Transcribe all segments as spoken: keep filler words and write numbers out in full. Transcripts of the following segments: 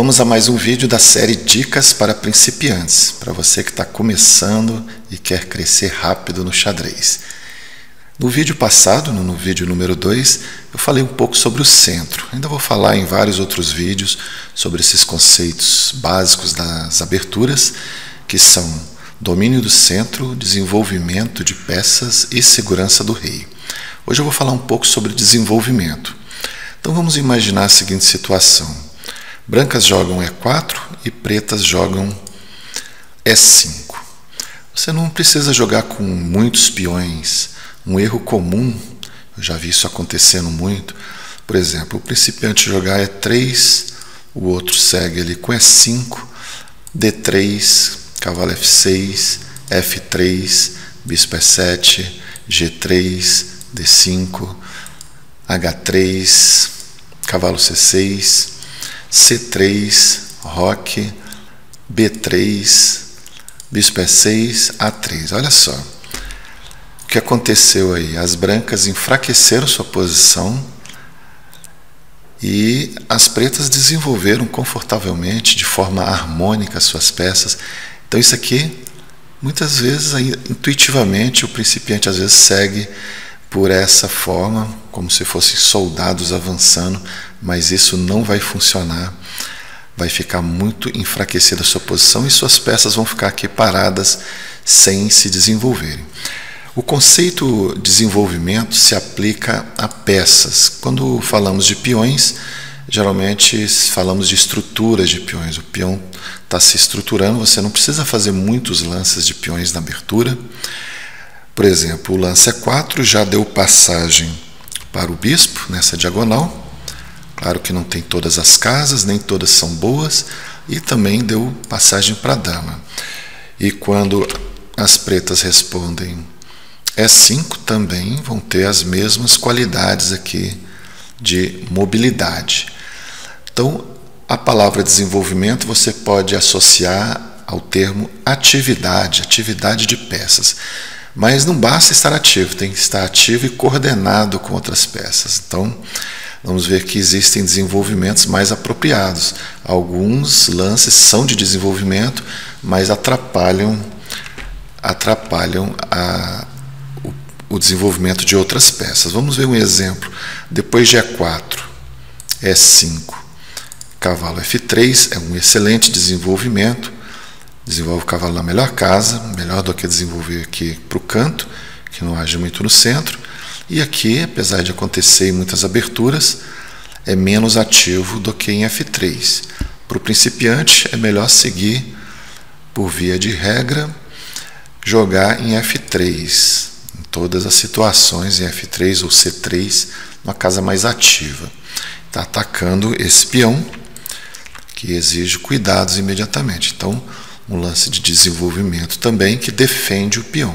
Vamos a mais um vídeo da série Dicas para Principiantes, para você que está começando e quer crescer rápido no xadrez. No vídeo passado, no vídeo número dois, eu falei um pouco sobre o centro. Ainda vou falar em vários outros vídeos sobre esses conceitos básicos das aberturas, que são domínio do centro, desenvolvimento de peças e segurança do rei. Hoje eu vou falar um pouco sobre desenvolvimento. Então vamos imaginar a seguinte situação. Brancas jogam E quatro e pretas jogam E cinco. Você não precisa jogar com muitos peões. Um erro comum, eu já vi isso acontecendo muito, por exemplo, o principiante jogar E três, o outro segue ali com E cinco, D três, cavalo F seis, F três, bispo E sete, G três, D cinco, H três, cavalo C seis, C três, roque, B três, bispo E seis, A três. Olha só o que aconteceu aí. As brancas enfraqueceram sua posição e as pretas desenvolveram confortavelmente, de forma harmônica, suas peças. Então isso aqui, muitas vezes, intuitivamente, o principiante às vezes segue por essa forma, como se fossem soldados avançando, mas isso não vai funcionar. Vai ficar muito enfraquecida a sua posição e suas peças vão ficar aqui paradas sem se desenvolverem. O conceito desenvolvimento se aplica a peças. Quando falamos de peões, geralmente falamos de estruturas de peões. O peão está se estruturando, você não precisa fazer muitos lances de peões na abertura. Por exemplo, o lance E quatro já deu passagem para o bispo nessa diagonal. Claro que não tem todas as casas, nem todas são boas, e também deu passagem para a dama. E quando as pretas respondem E cinco, também vão ter as mesmas qualidades aqui de mobilidade. Então, a palavra desenvolvimento você pode associar ao termo atividade, atividade de peças. Mas não basta estar ativo, tem que estar ativo e coordenado com outras peças. Então, vamos ver que existem desenvolvimentos mais apropriados. Alguns lances são de desenvolvimento, mas atrapalham, atrapalham a, o, o desenvolvimento de outras peças. Vamos ver um exemplo. Depois de E quatro, E cinco, cavalo F três, é um excelente desenvolvimento. Desenvolve o cavalo na melhor casa, melhor do que desenvolver aqui para o canto, que não age muito no centro. E aqui, apesar de acontecer em muitas aberturas, é menos ativo do que em F três. Para o principiante, é melhor seguir, por via de regra, jogar em F três. Em todas as situações, em F três ou C três, uma casa mais ativa. Está atacando esse peão, que exige cuidados imediatamente. Então, um lance de desenvolvimento também que defende o peão.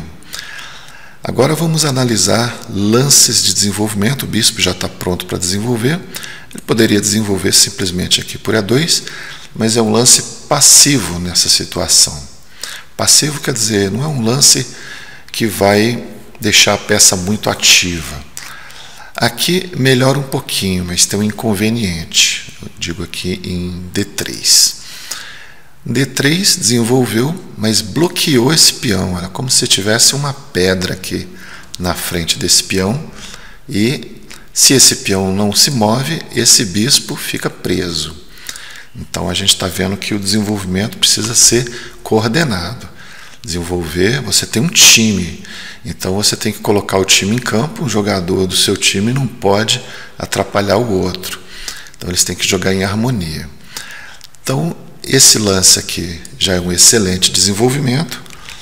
Agora vamos analisar lances de desenvolvimento. O bispo já está pronto para desenvolver. Ele poderia desenvolver simplesmente aqui por E dois, mas é um lance passivo nessa situação. Passivo quer dizer, não é um lance que vai deixar a peça muito ativa. Aqui melhora um pouquinho, mas tem um inconveniente. Eu digo aqui em D três. D três desenvolveu, mas bloqueou esse peão. Era como se tivesse uma pedra aqui na frente desse peão. E se esse peão não se move, esse bispo fica preso. Então a gente está vendo que o desenvolvimento precisa ser coordenado. Desenvolver, você tem um time. Então você tem que colocar o time em campo. Um jogador do seu time não pode atrapalhar o outro. Então eles têm que jogar em harmonia. Então, esse lance aqui já é um excelente desenvolvimento.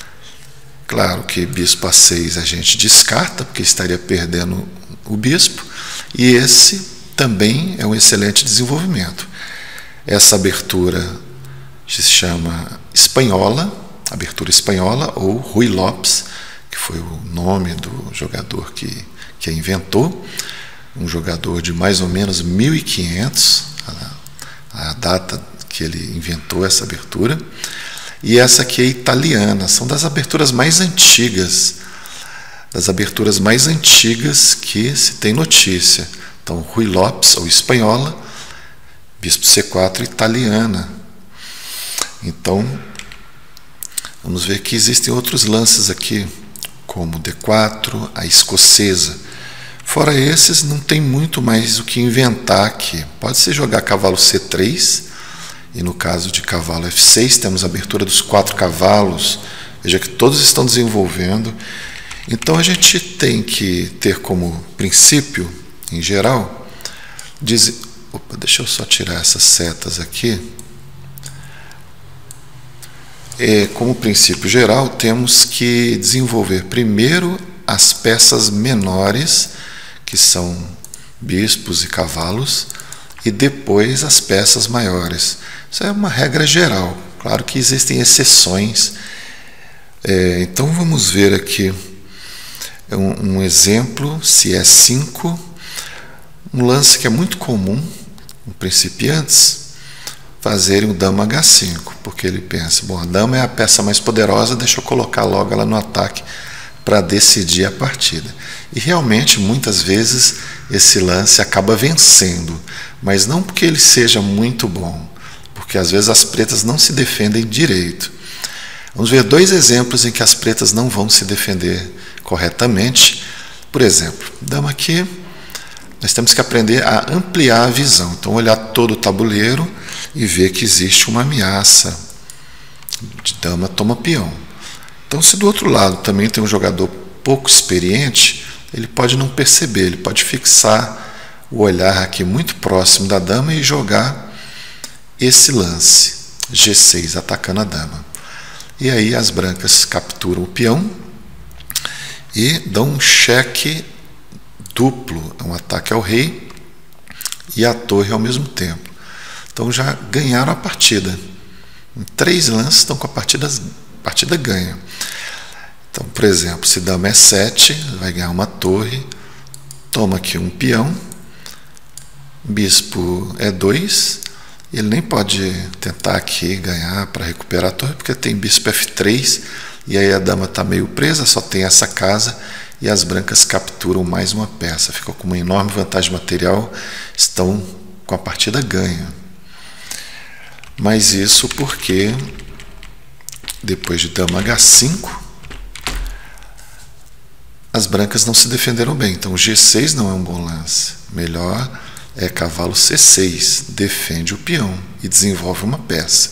Claro que bispo A seis a gente descarta, porque estaria perdendo o bispo. E esse também é um excelente desenvolvimento. Essa abertura se chama espanhola, abertura espanhola, ou Ruy Lopes, que foi o nome do jogador que, que a inventou. Um jogador de mais ou menos mil e quinhentos, a, a data que ele inventou essa abertura. E essa aqui é italiana, são das aberturas mais antigas, das aberturas mais antigas que se tem notícia. Então, Ruy Lopes, ou espanhola, bispo C quatro italiana. Então, vamos ver que existem outros lances aqui, como D quatro, a escocesa. Fora esses, não tem muito mais o que inventar aqui. Pode-se jogar cavalo C três, e no caso de cavalo F seis, temos a abertura dos quatro cavalos. Veja que todos estão desenvolvendo. Então, a gente tem que ter como princípio, em geral, diz... Opa, deixa eu só tirar essas setas aqui. É, como princípio geral, temos que desenvolver primeiro as peças menores, que são bispos e cavalos, e depois as peças maiores. Isso é uma regra geral. Claro que existem exceções. É, então vamos ver aqui um, um exemplo, se é cinco, um lance que é muito comum em principiantes fazerem o dama H cinco, porque ele pensa, bom, a dama é a peça mais poderosa, deixa eu colocar logo ela no ataque para decidir a partida. E realmente, muitas vezes, esse lance acaba vencendo, mas não porque ele seja muito bom, porque às vezes as pretas não se defendem direito. Vamos ver dois exemplos em que as pretas não vão se defender corretamente. Por exemplo, dama aqui, nós temos que aprender a ampliar a visão. Então, olhar todo o tabuleiro e ver que existe uma ameaça de dama toma peão. Então, se do outro lado também tem um jogador pouco experiente, ele pode não perceber, ele pode fixar o olhar aqui muito próximo da dama e jogar esse lance, G seis, atacando a dama. E aí as brancas capturam o peão e dão um cheque duplo, um ataque ao rei e à torre ao mesmo tempo. Então já ganharam a partida. Em três lances estão com a partida, partida ganha. Então, por exemplo, se dama é sete, vai ganhar uma torre, toma aqui um peão, bispo é dois, ele nem pode tentar aqui ganhar para recuperar a torre, porque tem bispo F três, e aí a dama está meio presa, só tem essa casa, e as brancas capturam mais uma peça, ficam com uma enorme vantagem material, estão com a partida ganha. Mas isso porque, depois de dama H cinco, as brancas não se defenderam bem. Então, G seis não é um bom lance. Melhor é cavalo C seis, defende o peão e desenvolve uma peça.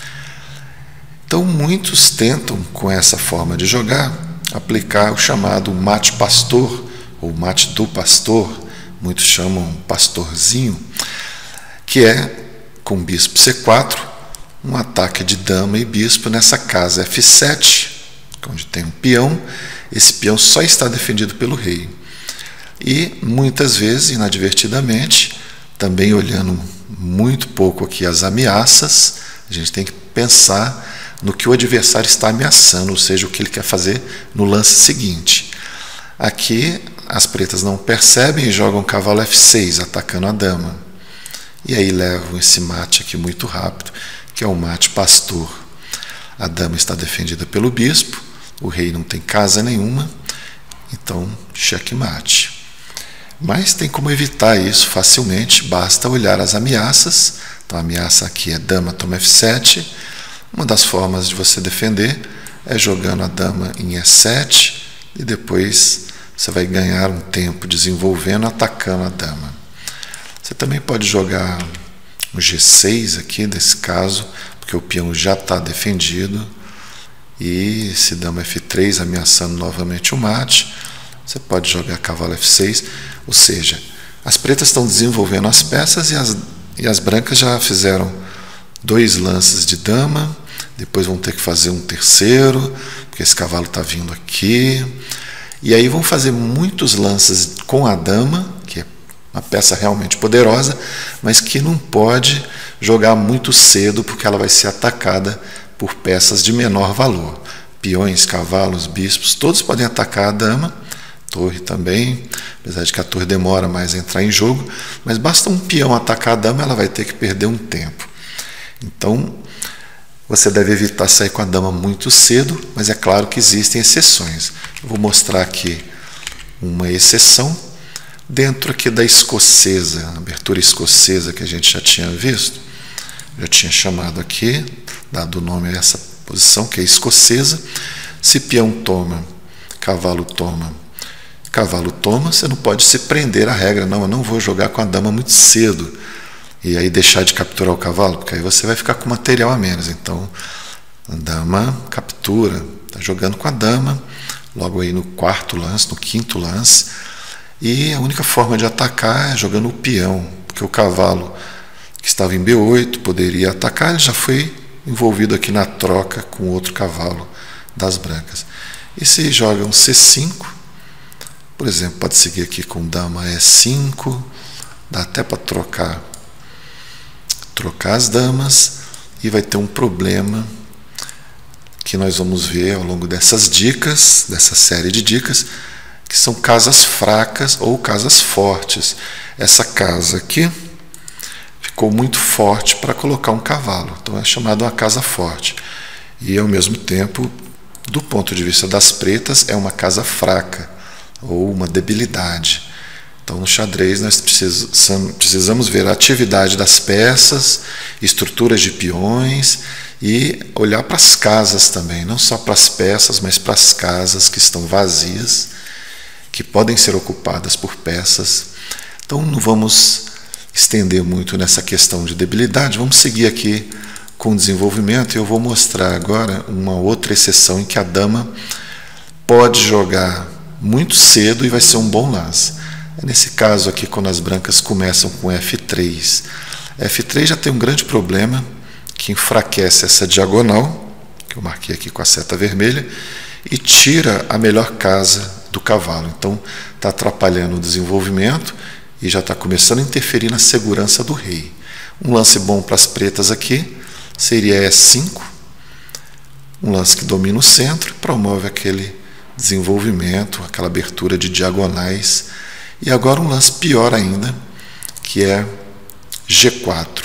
Então, muitos tentam, com essa forma de jogar, aplicar o chamado mate pastor, ou mate do pastor, muitos chamam pastorzinho, que é, com bispo C quatro, um ataque de dama e bispo nessa casa F sete, onde tem um peão. Esse peão só está defendido pelo rei. E, muitas vezes, inadvertidamente, também olhando muito pouco aqui as ameaças, a gente tem que pensar no que o adversário está ameaçando, ou seja, o que ele quer fazer no lance seguinte. Aqui, as pretas não percebem e jogam cavalo F seis, atacando a dama. E aí levam esse mate aqui muito rápido, que é o mate pastor. A dama está defendida pelo bispo, o rei não tem casa nenhuma, então checkmate. Mas tem como evitar isso facilmente, basta olhar as ameaças. Então a ameaça aqui é dama toma F sete. Uma das formas de você defender é jogando a dama em E sete e depois você vai ganhar um tempo desenvolvendo, atacando a dama. Você também pode jogar o G seis aqui, nesse caso, porque o peão já está defendido. E se dama F três ameaçando novamente o mate, você pode jogar cavalo F seis. Ou seja, as pretas estão desenvolvendo as peças e as, e as brancas já fizeram dois lances de dama, depois vão ter que fazer um terceiro, porque esse cavalo está vindo aqui. E aí vão fazer muitos lances com a dama, que é uma peça realmente poderosa, mas que não pode jogar muito cedo, porque ela vai ser atacada por peças de menor valor. Peões, cavalos, bispos, todos podem atacar a dama, torre também, apesar de que a torre demora mais a entrar em jogo, mas basta um peão atacar a dama, ela vai ter que perder um tempo. Então, você deve evitar sair com a dama muito cedo, mas é claro que existem exceções. Eu vou mostrar aqui uma exceção. Dentro aqui da escocesa, a abertura escocesa que a gente já tinha visto, já tinha chamado aqui, dado o nome a essa posição, que é escocesa. Se peão toma, cavalo toma, cavalo toma, você não pode se prender à regra, não, eu não vou jogar com a dama muito cedo, e aí deixar de capturar o cavalo, porque aí você vai ficar com material a menos. Então, a dama captura, está jogando com a dama, logo aí no quarto lance, no quinto lance, e a única forma de atacar é jogando o peão, porque o cavalo que estava em B oito poderia atacar, ele já foi envolvido aqui na troca com outro cavalo das brancas. E se joga um C cinco, por exemplo, pode seguir aqui com dama E cinco, dá até para trocar, trocar as damas, e vai ter um problema que nós vamos ver ao longo dessas dicas, dessa série de dicas, que são casas fracas ou casas fortes. Essa casa aqui ficou muito forte para colocar um cavalo, então é chamado uma casa forte. E ao mesmo tempo, do ponto de vista das pretas, é uma casa fraca ou uma debilidade. Então no xadrez nós precisamos, precisamos ver a atividade das peças, estruturas de peões e olhar para as casas também, não só para as peças, mas para as casas que estão vazias, que podem ser ocupadas por peças. Então não vamos estender muito nessa questão de debilidade, vamos seguir aqui com o desenvolvimento, e eu vou mostrar agora uma outra exceção em que a dama pode jogar muito cedo e vai ser um bom lance. É nesse caso aqui, quando as brancas começam com F três. F três já tem um grande problema, que enfraquece essa diagonal, que eu marquei aqui com a seta vermelha, e tira a melhor casa do cavalo. Então está atrapalhando o desenvolvimento e já está começando a interferir na segurança do rei. Um lance bom para as pretas aqui seria E cinco, um lance que domina o centro, promove aquele desenvolvimento, aquela abertura de diagonais. E agora um lance pior ainda, que é G quatro.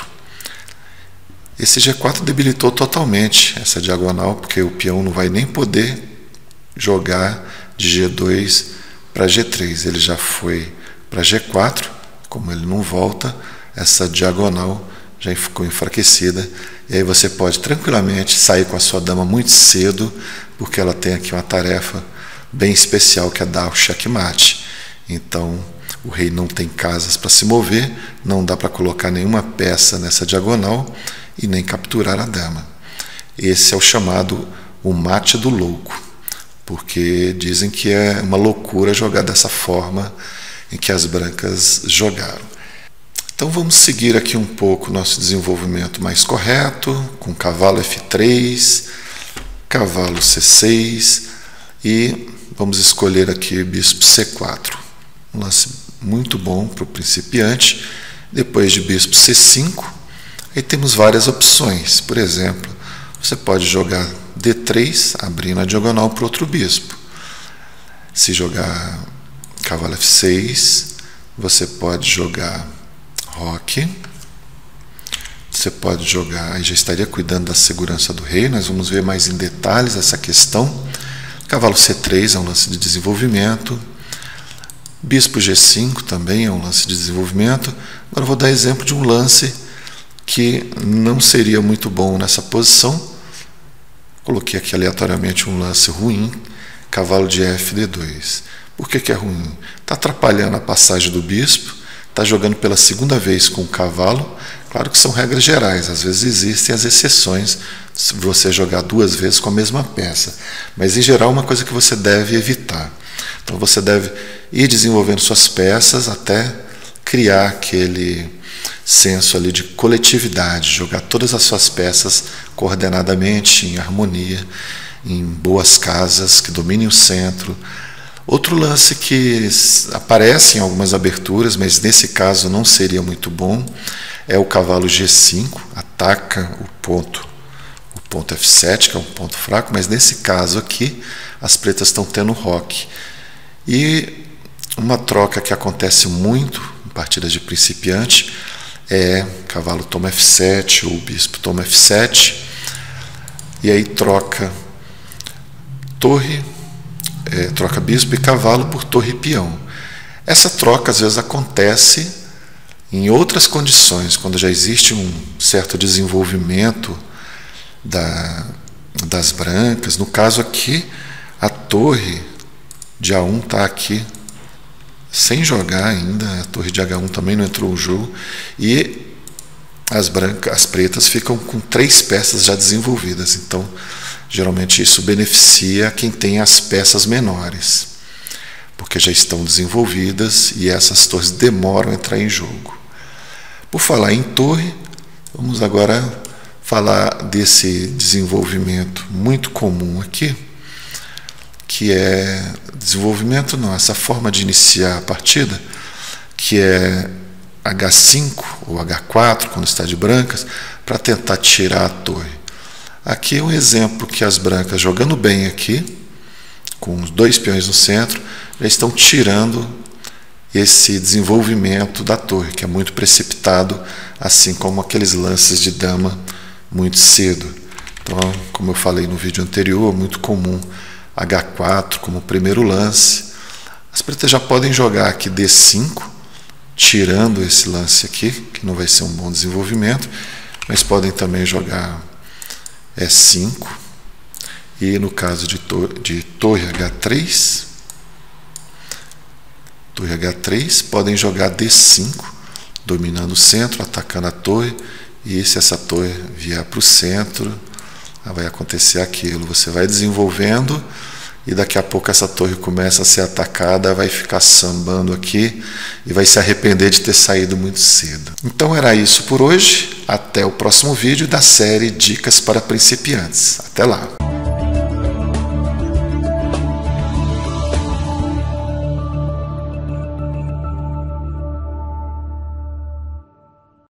Esse G quatro debilitou totalmente essa diagonal, porque o peão não vai nem poder jogar de G dois para G três. Ele já foi para G quatro, como ele não volta, essa diagonal já ficou enfraquecida, e aí você pode tranquilamente sair com a sua dama muito cedo, porque ela tem aqui uma tarefa bem especial, que é dar o checkmate. Então o rei não tem casas para se mover, não dá para colocar nenhuma peça nessa diagonal e nem capturar a dama. Esse é o chamado o mate do louco, porque dizem que é uma loucura jogar dessa forma em que as brancas jogaram. Então vamos seguir aqui um pouco o nosso desenvolvimento mais correto, com cavalo F três, cavalo C seis, e vamos escolher aqui bispo C quatro. Um lance muito bom para o principiante. Depois de bispo C cinco, aí temos várias opções. Por exemplo, você pode jogar D três, abrindo a diagonal para outro bispo. Se jogar cavalo F seis, você pode jogar roque. Você pode jogar, aí já estaria cuidando da segurança do rei, nós vamos ver mais em detalhes essa questão. Cavalo C três é um lance de desenvolvimento. Bispo G cinco também é um lance de desenvolvimento. Agora eu vou dar exemplo de um lance que não seria muito bom nessa posição. Coloquei aqui aleatoriamente um lance ruim, cavalo de F D dois. Por que que é ruim? Está atrapalhando a passagem do bispo, está jogando pela segunda vez com o cavalo. Claro que são regras gerais, às vezes existem as exceções, se você jogar duas vezes com a mesma peça. Mas, em geral, é uma coisa que você deve evitar. Então, você deve ir desenvolvendo suas peças até criar aquele senso ali de coletividade, jogar todas as suas peças coordenadamente, em harmonia, em boas casas, que dominem o centro. Outro lance que aparece em algumas aberturas, mas nesse caso não seria muito bom, é o cavalo G cinco, ataca o ponto, o ponto F sete, que é um ponto fraco, mas nesse caso aqui, as pretas estão tendo roque. E uma troca que acontece muito em partidas de principiante é cavalo toma F sete ou bispo toma F sete, e aí troca torre, É, troca bispo e cavalo por torre e peão. Essa troca às vezes acontece em outras condições, quando já existe um certo desenvolvimento da, das brancas. No caso aqui, a torre de A um está aqui sem jogar ainda, a torre de H um também não entrou no jogo, e as brancas, as pretas ficam com três peças já desenvolvidas. Então, geralmente isso beneficia quem tem as peças menores, porque já estão desenvolvidas e essas torres demoram a entrar em jogo. Por falar em torre, vamos agora falar desse desenvolvimento muito comum aqui, que é desenvolvimento não, essa forma de iniciar a partida, que é H cinco ou H quatro, quando está de brancas, para tentar tirar a torre. Aqui é um exemplo que as brancas, jogando bem aqui, com os dois peões no centro, já estão tirando esse desenvolvimento da torre, que é muito precipitado, assim como aqueles lances de dama muito cedo. Então, como eu falei no vídeo anterior, é muito comum H quatro como primeiro lance. As pretas já podem jogar aqui D cinco, tirando esse lance aqui, que não vai ser um bom desenvolvimento, mas podem também jogar E cinco, e no caso de, tor de torre H três, torre H três, podem jogar D cinco, dominando o centro, atacando a torre, e se essa torre vier para o centro, vai acontecer aquilo, você vai desenvolvendo e daqui a pouco essa torre começa a ser atacada, vai ficar sambando aqui e vai se arrepender de ter saído muito cedo. Então era isso por hoje, até o próximo vídeo da série Dicas para Principiantes. Até lá!